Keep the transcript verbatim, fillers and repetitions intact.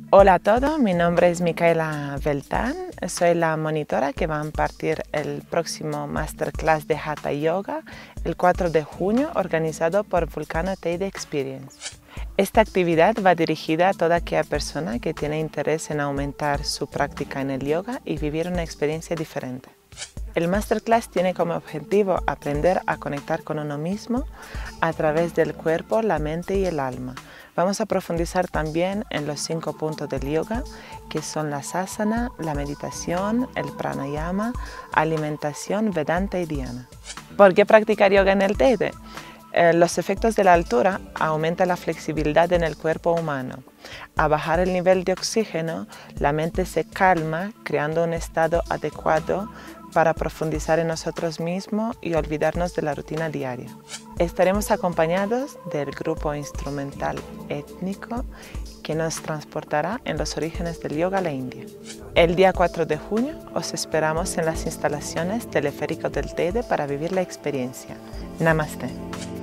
Hola a todos, mi nombre es Micaela Beltán, soy la monitora que va a impartir el próximo Masterclass de Hatha Yoga el cuatro de junio, organizado por Vulcano Teide Experience. Esta actividad va dirigida a toda aquella persona que tiene interés en aumentar su práctica en el yoga y vivir una experiencia diferente. El Masterclass tiene como objetivo aprender a conectar con uno mismo a través del cuerpo, la mente y el alma. Vamos a profundizar también en los cinco puntos del yoga, que son la asana, la meditación, el pranayama, alimentación, vedanta y dhyana. ¿Por qué practicar yoga en el Teide? Eh, los efectos de la altura aumentan la flexibilidad en el cuerpo humano. Al bajar el nivel de oxígeno, la mente se calma, creando un estado adecuado para profundizar en nosotros mismos y olvidarnos de la rutina diaria. Estaremos acompañados del grupo instrumental étnico que nos transportará en los orígenes del yoga a la India. El día cuatro de junio os esperamos en las instalaciones teleféricas del Teide para vivir la experiencia. Namaste.